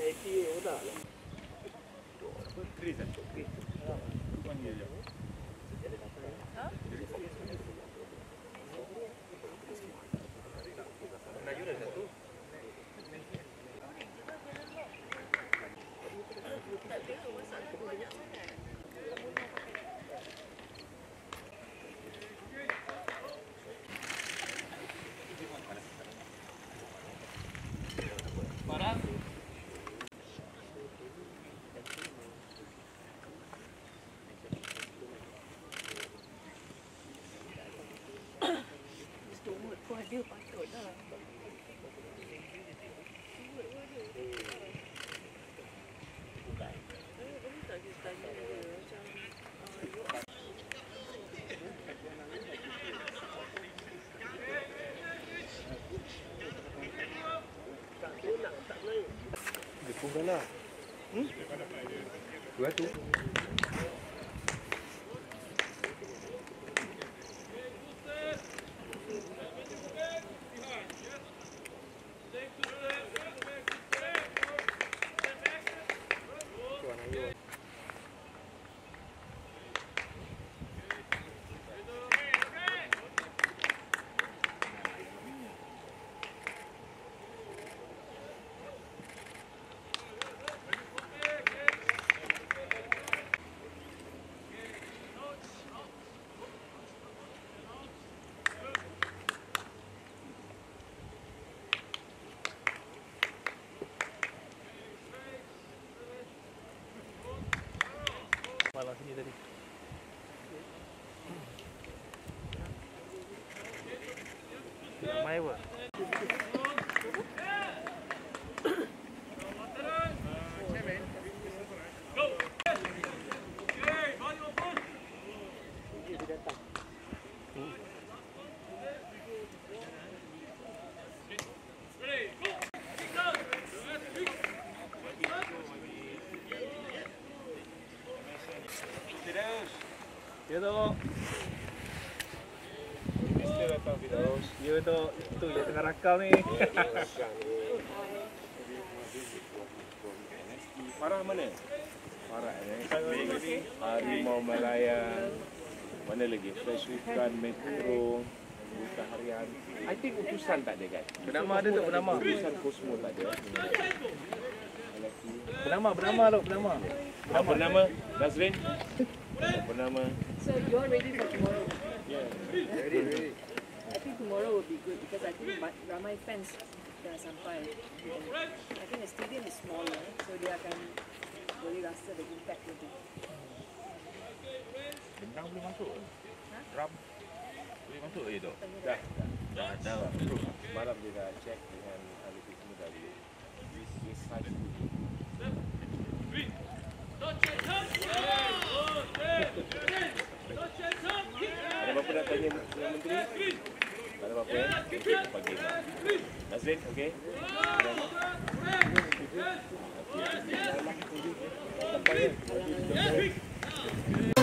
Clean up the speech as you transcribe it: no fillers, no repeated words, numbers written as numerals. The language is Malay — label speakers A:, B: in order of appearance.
A: Dia patut dah.
B: Dia pun kalah. Dua tu.
C: Malah sini tadi. Ramai apa? Ya tu.
B: Mesti datang Firdaus.
C: Ya tu. Itu je tengah rakam ni.
B: Farah mana? Farah Harimau Malaya. Mana lagi? Fresh Weekend, Metro, Buka Harian. I think utusan tak ada kan?
C: Bernama ada tu, bernama.
B: Utusan Cosmo tak ada.
C: Bernama tu, bernama.
B: Apa nama? Nazrin? Bernama?
A: So you're ready for tomorrow?
B: Yeah. Ready.
A: I think tomorrow will be good because I think ramai fans dah sampai. I think the stadium is smaller, so dia akan boleh rasa the impact lebih.
D: Bentang boleh masuk ke?
A: Ha?
D: Drum boleh masuk je tu?
B: Dah.
D: Dah.
B: Malam dia dah check dengan ahli teknik tadi. This size. Ada apa-apa nak tanya Perdana Menteri? Tak ada apa-apa ya? Pagi. Nazrin, okey? Okay.